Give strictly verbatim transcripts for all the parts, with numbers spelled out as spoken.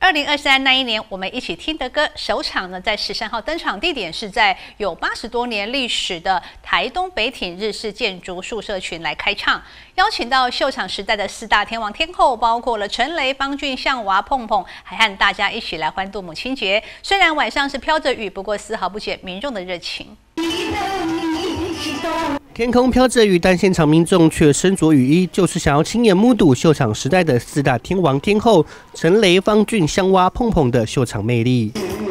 二零二三那一年，我们一起听的歌首场呢，在十三号登场地点是在有八十多年历史的台东北町日式建筑宿舍群来开唱，邀请到秀场时代的四大天王天后，包括了陈雷、方俊、向娃、碰碰，还和大家一起来欢度母亲节。虽然晚上是飘着雨，不过丝毫不减民众的热情。 天空飘着雨，但现场民众却身着雨衣，就是想要亲眼目睹秀场时代的四大天王天后陈雷、方俊、向娃、碰碰的秀场魅力。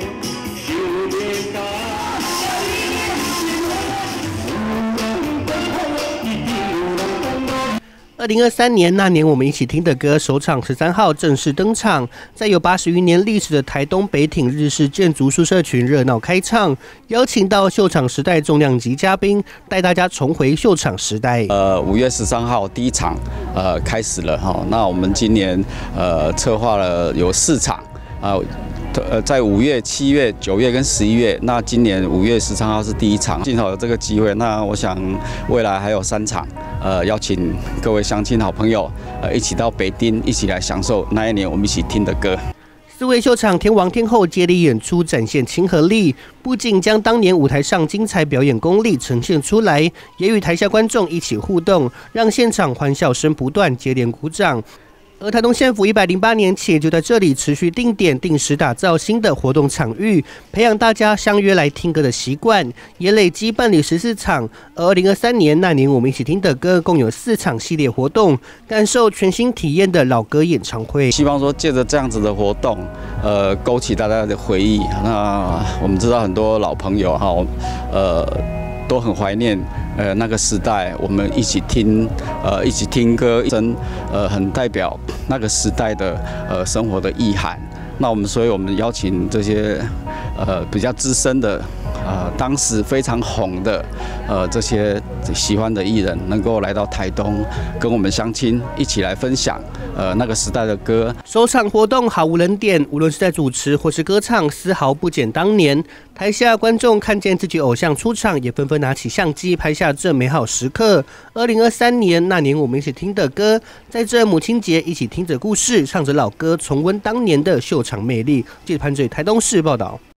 二零二三年那年，我们一起听的歌首场十三号正式登场，在有八十余年历史的台东北町日式建筑宿舍群热闹开唱，邀请到秀场时代重量级嘉宾，带大家重回秀场时代。 呃，五月十三号第一场呃开始了哈，那我们今年呃策划了有四场啊。呃，在五月、七月、九月跟十一月，那今年五月十三号是第一场，幸好有这个机会。那我想未来还有三场，呃，邀请各位乡亲好朋友，呃，一起到北丁，一起来享受那一年我们一起听的歌。 四位秀场天王天后接力演出，展现亲和力，不仅将当年舞台上精彩表演功力呈现出来，也与台下观众一起互动，让现场欢笑声不断，接连鼓掌。而台东县府一百零八年起就在这里持续定点定时打造新的活动场域，培养大家相约来听歌的习惯，也累积办理十四场。而二零二三年那年我们一起听的歌共有四场系列活动，感受全新体验的老歌演唱会。 希望说借着这样子的活动，呃，勾起大家的回忆。那我们知道很多老朋友哈，呃。都很怀念，呃，那个时代，我们一起听，呃，一起听歌，真，呃，很代表那个时代的，呃，生活的意涵。那我们，所以我们邀请这些，呃，比较资深的，呃，当时非常红的，呃，这些喜欢的艺人，能够来到台东，跟我们乡亲一起来分享，呃，那个时代的歌。 首场活动毫无人点，无论是在主持或是歌唱，丝毫不减当年。台下观众看见自己偶像出场，也纷纷拿起相机拍下这美好时刻。二零二三年那年我们一起听的歌，在这母亲节一起听着故事，唱着老歌，重温当年的秀场魅力。记者潘嘴台东市报道。